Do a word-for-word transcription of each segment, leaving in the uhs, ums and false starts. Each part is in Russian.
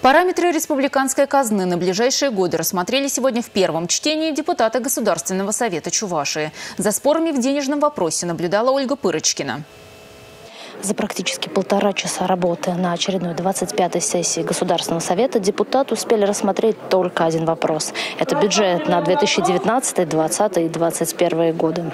Параметры республиканской казны на ближайшие годы рассмотрели сегодня в первом чтении депутаты Государственного совета Чувашии. За спорами в денежном вопросе наблюдала Ольга Пырочкина. За практически полтора часа работы на очередной двадцать пятой сессии Государственного совета депутаты успели рассмотреть только один вопрос. Это бюджет на две тысячи девятнадцатый, двадцатый и двадцать первый годы.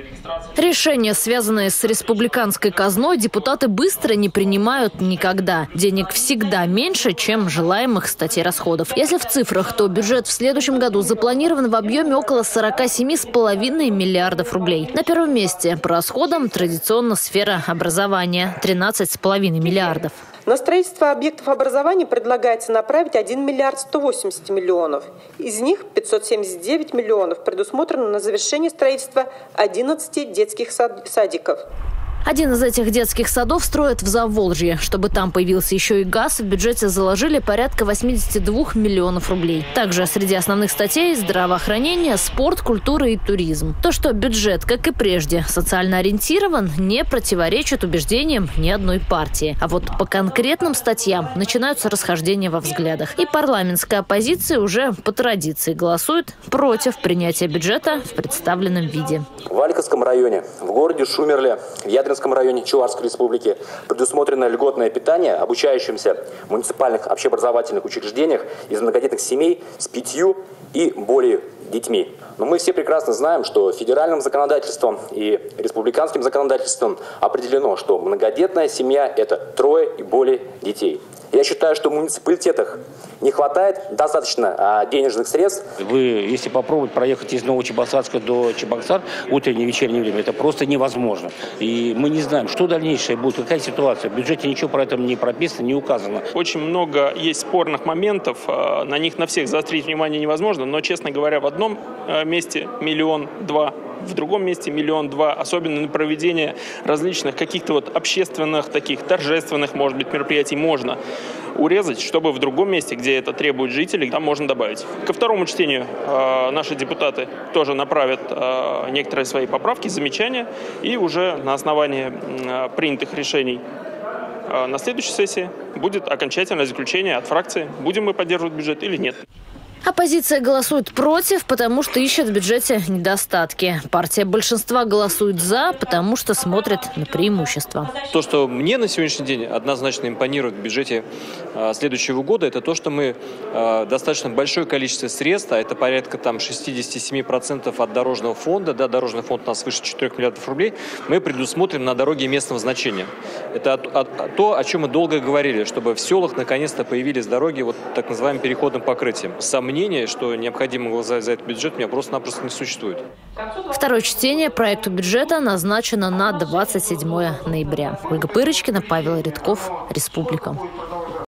Решения, связанные с республиканской казной, депутаты быстро не принимают никогда. Денег всегда меньше, чем желаемых статей расходов. Если в цифрах, то бюджет в следующем году запланирован в объеме около сорока семи с половиной миллиардов рублей. На первом месте по расходам традиционно сфера образования – тринадцать с половиной миллиардов. На строительство объектов образования предлагается направить один миллиард сто восемьдесят миллионов. Из них пятьсот семьдесят девять миллионов предусмотрено на завершение строительства одиннадцати детских садиков. Один из этих детских садов строят в Заволжье. Чтобы там появился еще и газ, в бюджете заложили порядка восьмидесяти двух миллионов рублей. Также среди основных статей – здравоохранение, спорт, культура и туризм. То, что бюджет, как и прежде, социально ориентирован, не противоречит убеждениям ни одной партии. А вот по конкретным статьям начинаются расхождения во взглядах. И парламентская оппозиция уже по традиции голосует против принятия бюджета в представленном виде. В Валиковском районе, в городе Шумерле, в Ядринском В районе Чувашской республики предусмотрено льготное питание обучающимся в муниципальных общеобразовательных учреждениях из многодетных семей с пятью и более детьми. Но мы все прекрасно знаем, что федеральным законодательством и республиканским законодательством определено, что многодетная семья – это трое и более детей. Я считаю, что в муниципалитетах не хватает достаточно а, денежных средств. Вы, если попробовать проехать из Новочебоксарска до Чебоксар в утреннее и вечернее время, это просто невозможно. И мы не знаем, что дальнейшее будет, какая ситуация. В бюджете ничего про это не прописано, не указано. Очень много есть спорных моментов, на них на всех заострить внимание невозможно, но, честно говоря, в одном месте миллион-два, в другом месте миллион-два, особенно на проведение различных каких-то вот общественных, таких торжественных, может быть, мероприятий можно урезать, чтобы в другом месте, где это требует жителей, там можно добавить. Ко второму чтению э, наши депутаты тоже направят э, некоторые свои поправки, замечания, и уже на основании э, принятых решений э, на следующей сессии будет окончательное заключение от фракции, будем мы поддерживать бюджет или нет. Оппозиция голосует против, потому что ищет в бюджете недостатки. Партия большинства голосует за, потому что смотрит на преимущества. То, что мне на сегодняшний день однозначно импонирует в бюджете э, следующего года, это то, что мы э, достаточно большое количество средств, а это порядка там шестьдесят семь процентов от дорожного фонда, да, дорожный фонд у нас выше четырёх миллиардов рублей, мы предусмотрим на дороги местного значения. Это от, от, то, о чем мы долго говорили, чтобы в селах наконец-то появились дороги вот так называемым переходным покрытием. Сам мнение, что необходимо голосовать за этот бюджет, у меня просто-напросто не существует. Второе чтение проекту бюджета назначено на двадцать седьмое ноября. Ольга Пырочкина, Павел Редков, Республика.